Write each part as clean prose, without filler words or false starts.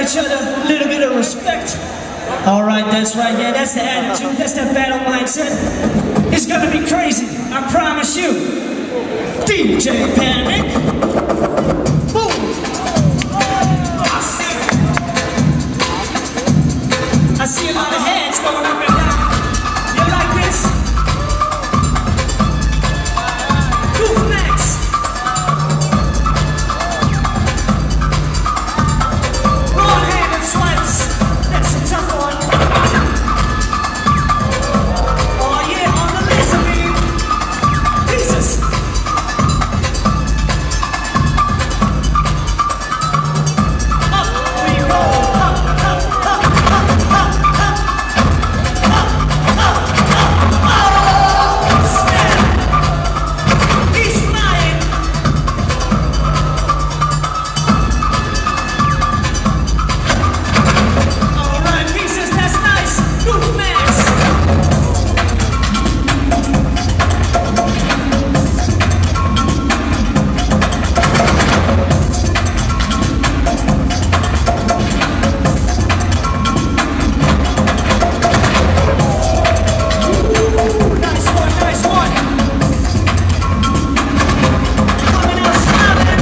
each other, a little bit of respect. Alright, that's right, yeah, that's the attitude, that's that battle mindset. It's gonna be crazy, I promise you. DJ Panic. Boom! I see a lot of hands going up and down. You like this? Goof, Maxx. Long-handed swipes. That's a tough one. Oh yeah, on the laser beam. Pieces. Up we go. Up, up, up, up, up, up. Up, up, up. Oh, snap. He's flying. All right, pieces, that's nice. Goof, Maxx. Nice one, nice one. Coming out smiling.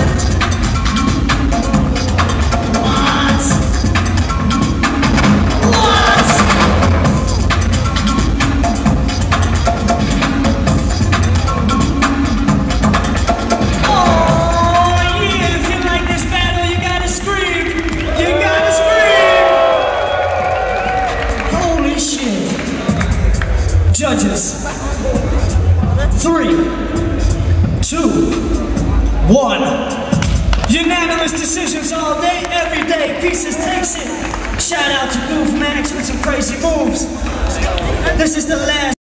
What? What? Oh yeah, if you like this battle, you gotta scream. You gotta scream. Holy shit. Judges. 3, 2, 1. Unanimous decisions all day, every day. Pieces takes it. Shout out to Goof, Maxx with some crazy moves. This is the last.